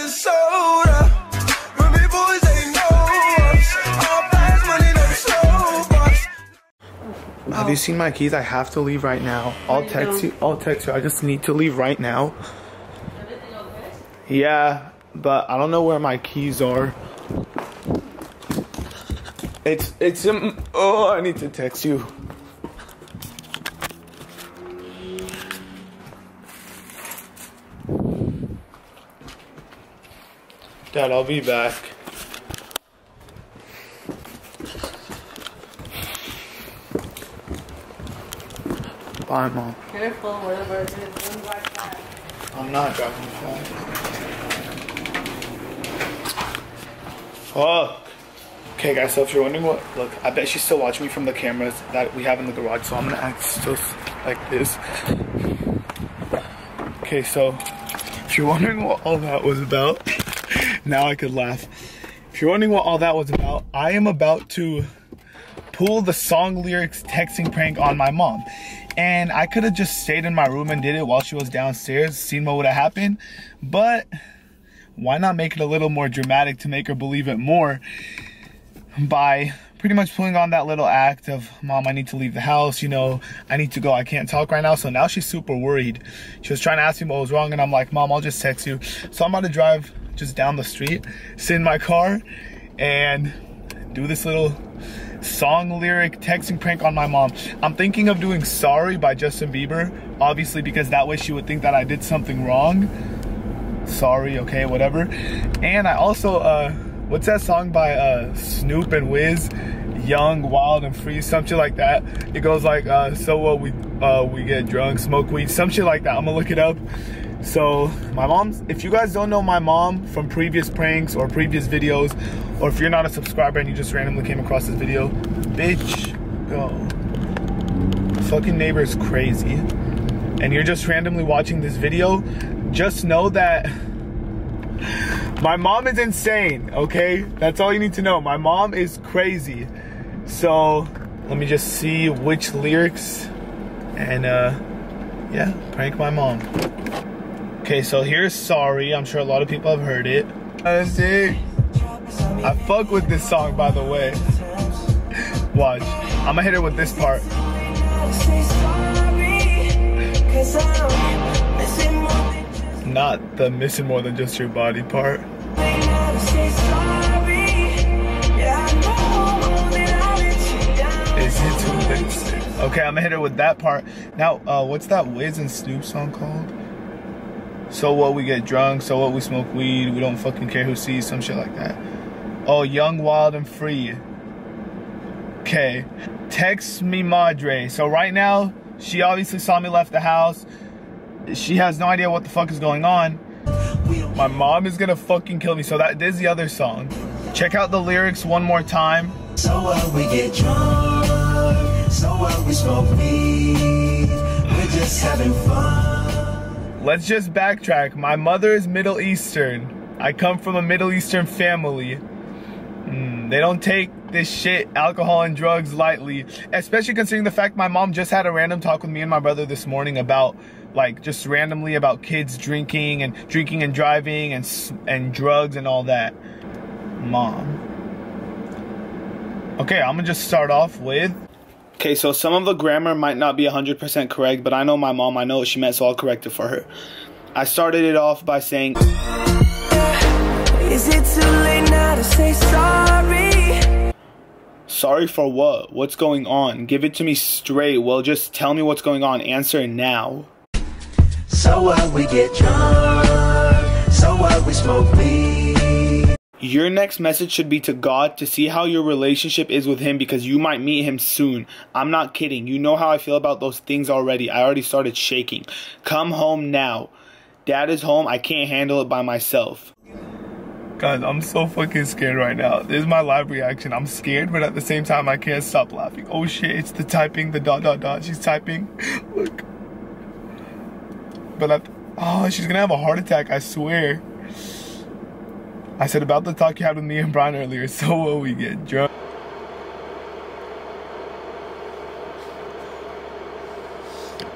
the soda. Ruby boys, they know us. All fast money, no slow bucks. Have you seen my keys? I have to leave right now. I'll text you. I just need to leave right now. Yeah, but I don't know where my keys are. Oh, I need to text you. Dad, I'll be back. Bye, Mom. Careful, whatever it is, don't drive fast. I'm not driving fast. Fuck. Okay, guys, so if you're wondering what, look, I bet she's still watching me from the cameras that we have in the garage, so I'm gonna act still like this. Okay, so if you're wondering what all that was about, now I could laugh. If you're wondering what all that was about, I am about to pull the song lyrics texting prank on my mom. And I could have just stayed in my room and did it while she was downstairs, seen what would have happened, but why not make it a little more dramatic to make her believe it more by pretty much pulling on that little act of, Mom, I need to leave the house, you know, I need to go, I can't talk right now. So now she's super worried. She was trying to ask me what was wrong, and I'm like, Mom, I'll just text you. So I'm about to drive just down the street, sit in my car, and do this little song lyric texting prank on my mom. I'm thinking of doing Sorry by Justin Bieber, obviously, because that way she would think that I did something wrong. Sorry, okay, whatever. And I also, what's that song by Snoop and Wiz? Young, Wild, and Free, some shit like that. It goes like, so what, we get drunk, smoke weed, some shit like that. I'm gonna look it up. So my mom's, if you guys don't know my mom from previous pranks or previous videos, or if you're not a subscriber and you just randomly came across this video, bitch, go. Fucking neighbor is crazy. And you're just randomly watching this video, just know that my mom is insane, okay? That's all you need to know. My mom is crazy. So let me just see which lyrics and yeah, prank my mom. Okay, so here's Sorry. I'm sure a lot of people have heard it. That's it. I fuck with this song, by the way. Watch. I'm gonna hit it with this part. Not the missing more than just your body part. Is it too late? Okay, I'm gonna hit it with that part. Now, what's that Wiz and Snoop song called? So what, we get drunk, so what, we smoke weed, we don't fucking care who sees, some shit like that. Oh, Young, Wild, and Free. Okay, text me Madre. So right now, she obviously saw me left the house. She has no idea what the fuck is going on. My mom is gonna fucking kill me. So that is the other song. Check out the lyrics one more time. So what, we get drunk, so what, we smoke weed, we're just having fun. Let's just backtrack. My mother is Middle Eastern. I come from a Middle Eastern family. They don't take this shit, alcohol and drugs, lightly. Especially considering the fact my mom just had a random talk with me and my brother this morning about, like, just randomly about kids drinking and driving and drugs and all that. Mom. Okay, I'm gonna just start off with... Okay, so some of the grammar might not be 100% correct, but I know my mom, I know what she meant, so I'll correct it for her. I started it off by saying... Is it too late now to say sorry? Sorry for what? What's going on? Give it to me straight. Well, just tell me what's going on. Answer now. So what, we get drunk, so what, we smoke weed. Your next message should be to God to see how your relationship is with him, because you might meet him soon. I'm not kidding. You know how I feel about those things already. I already started shaking. Come home now. Dad is home. I can't handle it by myself. Guys, I'm so fucking scared right now. This is my live reaction. I'm scared, but at the same time, I can't stop laughing. Oh shit, it's the typing, the ... She's typing. Look. But oh, she's gonna have a heart attack, I swear. I said about the talk you had with me and Brian earlier, so what, we get drunk.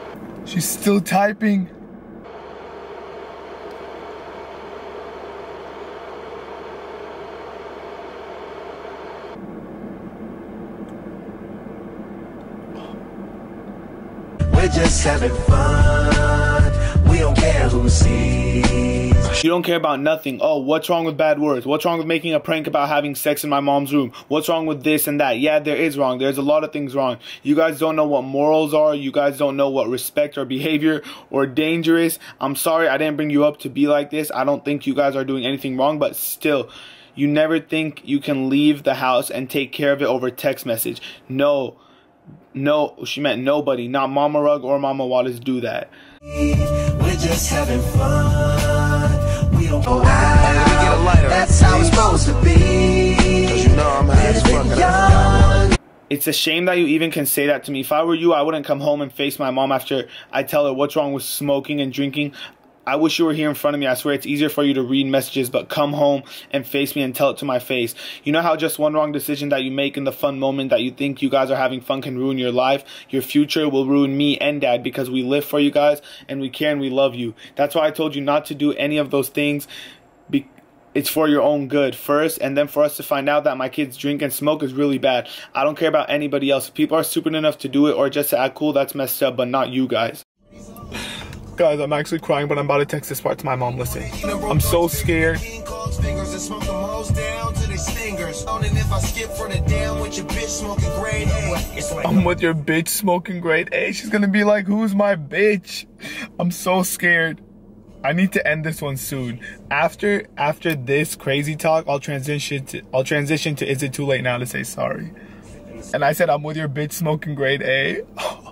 She's still typing. We're just having fun. We don't care who sees. You don't care about nothing. Oh, what's wrong with bad words? What's wrong with making a prank about having sex in my mom's room? What's wrong with this and that? Yeah, there is wrong. There's a lot of things wrong. You guys don't know what morals are. You guys don't know what respect or behavior or dangerous. I'm sorry I didn't bring you up to be like this. I don't think you guys are doing anything wrong, but still, you never think you can leave the house and take care of it over text message. No, she meant nobody, not Mama Rug or Mama Wallace do that. We're just having fun. We don't go out. That's how it's supposed to be. 'Cause you know I'm having fun. It's a shame that you even can say that to me. If I were you, I wouldn't come home and face my mom after I tell her what's wrong with smoking and drinking. I wish you were here in front of me. I swear it's easier for you to read messages, but come home and face me and tell it to my face. You know how just one wrong decision that you make in the fun moment that you think you guys are having fun can ruin your life? Your future will ruin me and Dad because we live for you guys and we care and we love you. That's why I told you not to do any of those things. It's for your own good first, and then for us to find out that my kids drink and smoke is really bad. I don't care about anybody else. If people are stupid enough to do it or just to act cool, that's messed up, but not you guys. Guys, I'm actually crying, but I'm about to text this part to my mom. Listen, I'm so scared. I'm with your bitch smoking grade A. She's gonna be like, who's my bitch? I'm so scared. I need to end this one soon. After this crazy talk, I'll transition to is it too late now to say sorry? And I said I'm with your bitch smoking grade A.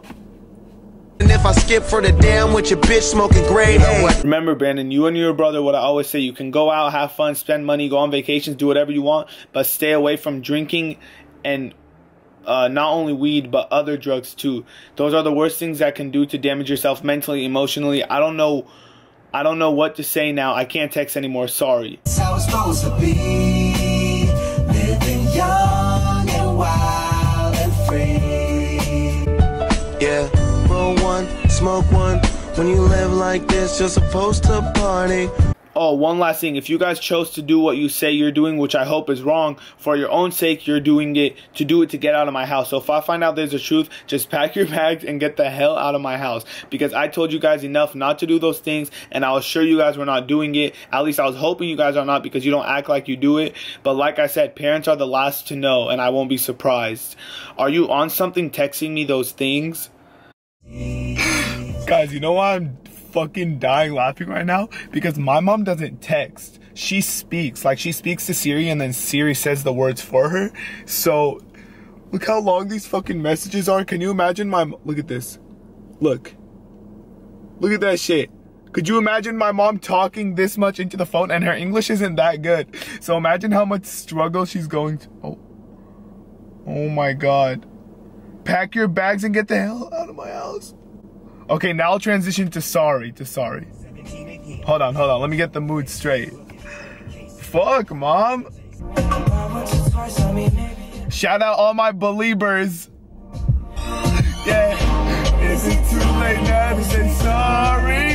And if I skip for the damn with your bitch smoking grade A. Remember, Brandon, you and your brother, what I always say, you can go out, have fun, spend money, go on vacations, do whatever you want, but stay away from drinking and not only weed, but other drugs too. Those are the worst things that can do to damage yourself mentally, emotionally. I don't know what to say now. I can't text anymore. Sorry. That's how it's supposed to be. Living young and wild and free. Yeah, roll one, smoke one. When you live like this, you're supposed to party. Oh, one last thing. If you guys chose to do what you say you're doing, which I hope is wrong, for your own sake, you're doing it to get out of my house. So if I find out there's a truth, just pack your bags and get the hell out of my house. Because I told you guys enough not to do those things, and I was sure you guys were not doing it. At least I was hoping you guys are not, because you don't act like you do it. But like I said, parents are the last to know, and I won't be surprised. Are you on something texting me those things? Guys, you know why I'm fucking dying laughing right now? Because my mom doesn't text. She speaks. Like, she speaks to Siri and then Siri says the words for her. So look how long these fucking messages are. Can you imagine look at this. Look at that shit. Could you imagine my mom talking this much into the phone? And her English isn't that good. So imagine how much struggle she's going to. Oh my God. Pack your bags and get the hell out of my house. Okay, now I'll transition to sorry. Hold on. Let me get the mood straight. Fuck, Mom. Shout out all my believers. Yeah. Is it too late now to say sorry?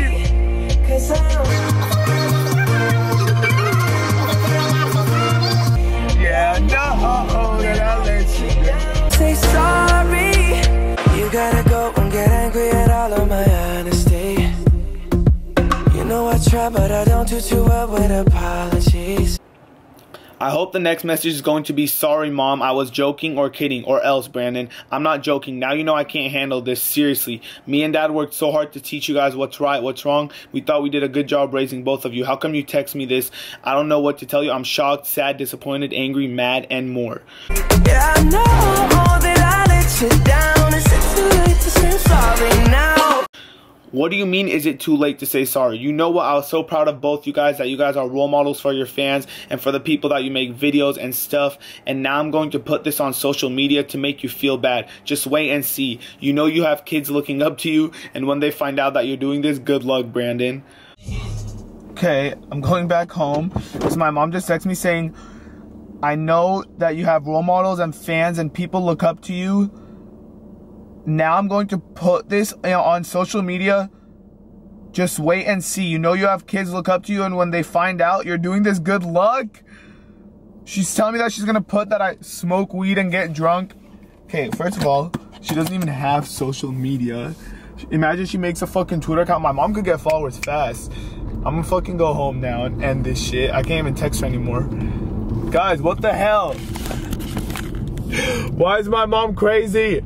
Yeah, no, that I let you down. Say sorry. You gotta go and get angry at all of my honesty. You know I try, but I don't do too well with apologies. I hope the next message is going to be, sorry mom, I was joking or kidding, or else, Brandon, I'm not joking. Now you know I can't handle this. Seriously, me and Dad worked so hard to teach you guys what's right, what's wrong. We thought we did a good job raising both of you. How come you text me this? I don't know what to tell you. I'm shocked, sad, disappointed, angry, mad, and more. Yeah, I know that I let you down. Is it too late to say sorry now? What do you mean, is it too late to say sorry? You know what? I was so proud of both you guys, that you guys are role models for your fans and for the people that you make videos and stuff. And now I'm going to put this on social media to make you feel bad. Just wait and see. You know you have kids looking up to you, and when they find out that you're doing this, good luck, Brandon. Okay, I'm going back home. So my mom just texted me saying, I know that you have role models and fans and people look up to you. Now I'm going to put this on social media. Just wait and see. You know you have kids look up to you, and when they find out you're doing this, good luck. She's telling me that she's going to put that I smoke weed and get drunk. Okay, first of all, she doesn't even have social media. Imagine she makes a fucking Twitter account. My mom could get followers fast. I'm gonna fucking go home now and end this shit. I can't even text her anymore. Guys, what the hell? Why is my mom crazy?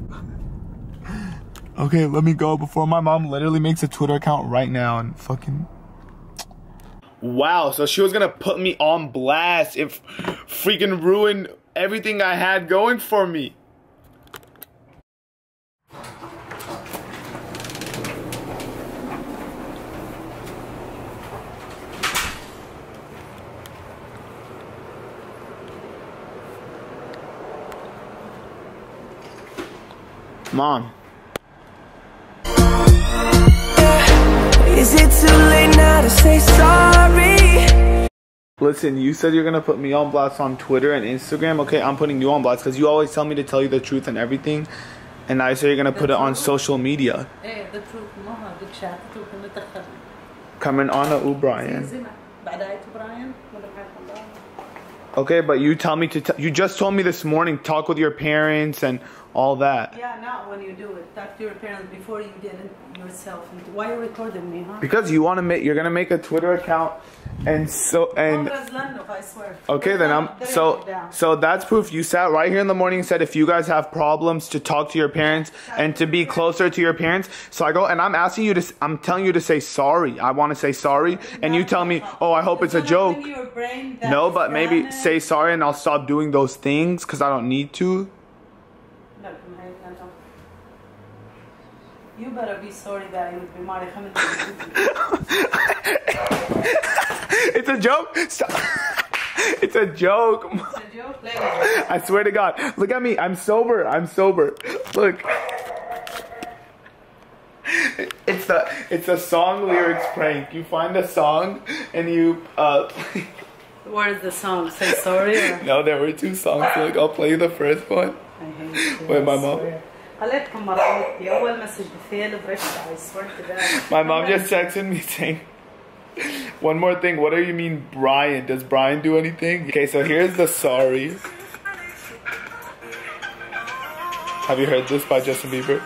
Okay, let me go before my mom literally makes a Twitter account right now and fucking... Wow, so she was gonna put me on blast and freaking ruin everything I had going for me. Mom. Is it too late now to say sorry? Listen, you said you're gonna put me on blast on Twitter and Instagram. Okay, I'm putting you on blast because you always tell me to tell you the truth and everything. And I say you're gonna put it on social media. ايه the truth ماما بدك شهادته وكنا Coming on a Brian. بعد Brian ولا بحال الله. Okay, but you tell me to you just told me this morning talk with your parents and all that. Yeah, not when you do it. Talk to your parents before you did it yourself. Why are you recording me, huh? Because you want to make, you're gonna make a Twitter account, and so and. I swear. Okay, then so that's proof. You sat right here in the morning and said if you guys have problems to talk to your parents and to be closer to your parents. So I go and I'm asking you to, I'm telling you to say sorry. I want to say sorry, and you tell me, oh, I hope it's a joke. No, but maybe say sorry and I'll stop doing those things because I don't need to. You better be sorry that I would be married. It's a joke. Stop. It's a joke. It's a joke. I swear to God. Look at me. I'm sober. I'm sober. Look. It's a song lyrics prank. You find a song and you Where's the song? Say sorry? Or? No, there were two songs. Look, I'll play you the first one. I hate you. Wait, my mom. خليتكم مرحبتي أول مسج بفيل برشة. I swear to God. My mom just texted me saying, one more thing, what do you mean Brian? Does Brian do anything? Okay, so here's the sorry. Have you heard this by Justin Bieber?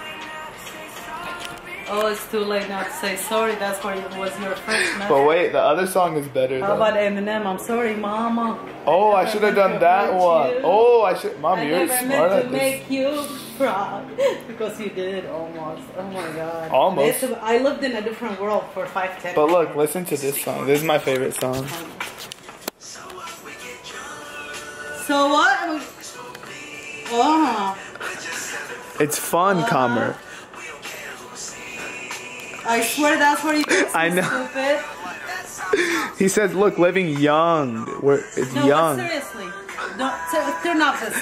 Oh, it's too late now to say sorry. That's where it was your first message. But wait, the other song is better. How about Eminem? I'm sorry, Mama. Oh, I should have done that one. Oh, I should. Mom, you're smart I at never meant this. to make you proud because you did almost. Oh my God. Almost. I lived in a different world for 5-10 But look, listen to this song. This is my favorite song. So what? Oh. It's fun, Comer. I swear that's where you get so I know. stupid. He says, look, living young. It's No, young. but seriously. Turn off the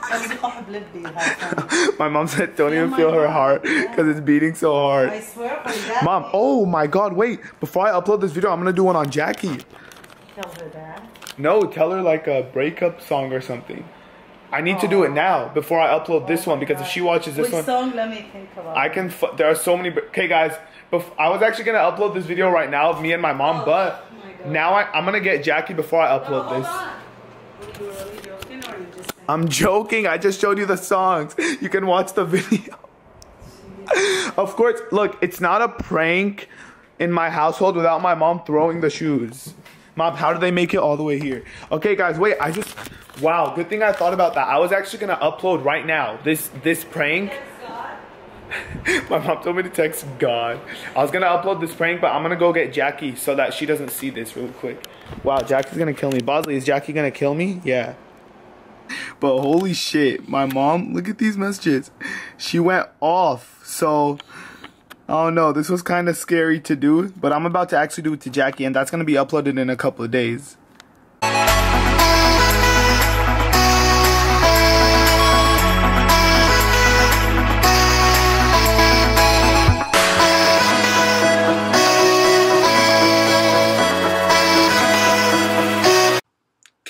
song. My mom said, don't even feel her heart because it's beating so hard. I swear for that. Mom, oh my God, wait. Before I upload this video, I'm going to do one on Jackie. Tell her that. No, tell her like a breakup song or something. I need to do it now before I upload this one because if she watches this Which one. song? Let me think about I can, there are so many, okay guys, I was actually going to upload this video right now of me and my mom, but now I'm going to get Jackie before I upload this. Were you really joking or you just saying? I'm joking, I just showed you the songs. You can watch the video. Of course, look, it's not a prank in my household without my mom throwing the shoes. Mom, how did they make it all the way here? Okay guys, wait, wow, good thing I thought about that. I was actually going to upload right now this prank. My mom told me to text God. I was gonna upload this prank, but I'm gonna go get Jackie so that she doesn't see this real quick. Wow, Jackie's gonna kill me. Bosley, is Jackie gonna kill me? Yeah. But holy shit, my mom, look at these messages. She went off. So, oh no, this was kind of scary to do, but I'm about to actually do it to Jackie, and that's gonna be uploaded in a couple of days.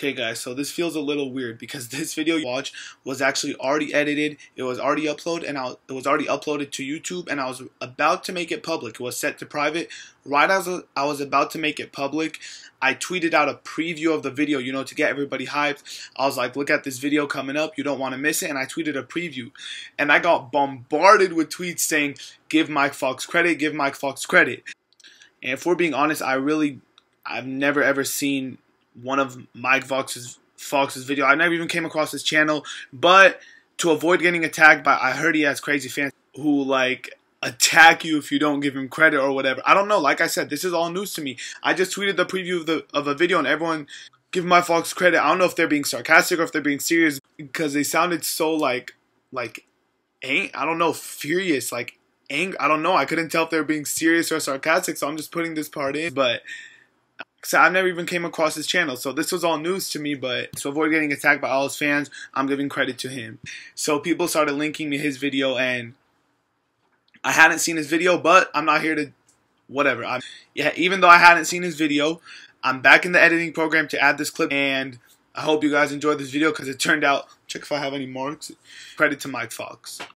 Okay guys, so this feels a little weird because this video you watch was actually already edited, it was already uploaded, and it was already uploaded to YouTube, and I was about to make it public. It was set to private. Right as I was about to make it public, I tweeted out a preview of the video, you know, to get everybody hyped. I was like, look at this video coming up, you don't want to miss it, and I tweeted a preview. And I got bombarded with tweets saying, give Mike Fox credit, give Mike Fox credit. And if we're being honest, I've never ever seen one of Mike Fox's video. I never even came across his channel, but to avoid getting attacked by, I heard he has crazy fans who like attack you if you don't give him credit or whatever. I don't know. Like I said, this is all news to me. I just tweeted the preview of a video and everyone give Mike Fox credit. I don't know if they're being sarcastic or if they're being serious because they sounded so like I don't know, furious, like angry. I don't know. I couldn't tell if they're being serious or sarcastic, so I'm just putting this part in. But so I never even came across his channel, so this was all news to me, but to avoid getting attacked by all his fans, I'm giving credit to him. So people started linking me his video, and I hadn't seen his video, but I'm not here to whatever. Even though I hadn't seen his video, I'm back in the editing program to add this clip, and I hope you guys enjoyed this video because it turned out, check if I have any marks, credit to Mike Fox.